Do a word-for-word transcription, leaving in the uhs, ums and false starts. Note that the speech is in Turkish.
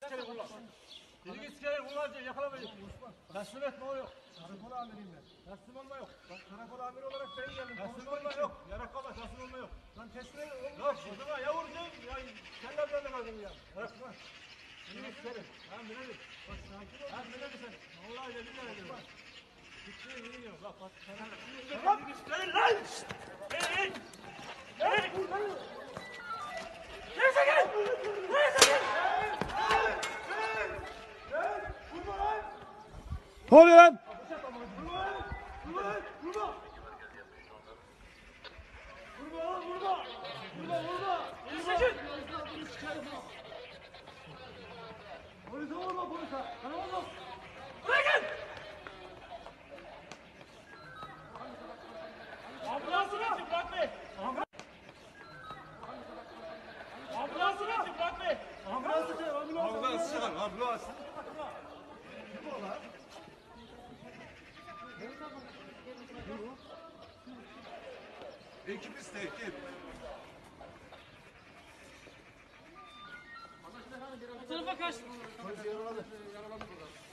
iskele kullan. Dedik iskele kullanınca yakalamayın. Teslim etme o yok. Karakol amiriyim ben. Teslim olma yok. Bak karakol amiri olarak ben geldim. Teslim olma yok. Yarak kalma teslim olma yok. Lan teslim olma. Yok kızıma ya vuracağım ya kellerden de kaldım ya. Yarak var. Dedik iskele. Ha bilelim. Bak sakin ol. Ha bilelim sen. Vallahi dedim ya dedim. Gitti yürü yok. Bak bak. Tamam. Dedik iskele lan. Hey hey. Hey. Neyse gel. Neyse gel. Ne oluyor lan? Polise vurma polise. Bana vurma. Bırakın! Ambulansını için Burak Bey! Ambulansını için Burak Bey! Ambulansı çağır, ambulansı. Ambulans çağır, ambulans. Kim o lan? Ekip iste ekip. Bu tarafa kaç. Polis yaraladı.